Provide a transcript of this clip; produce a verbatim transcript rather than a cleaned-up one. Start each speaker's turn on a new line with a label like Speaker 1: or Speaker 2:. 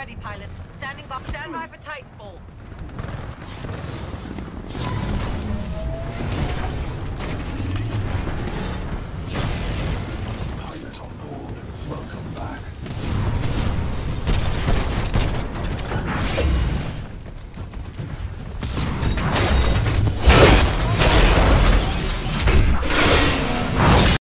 Speaker 1: ready, pilot. Standing by. Stand by for Titanfall.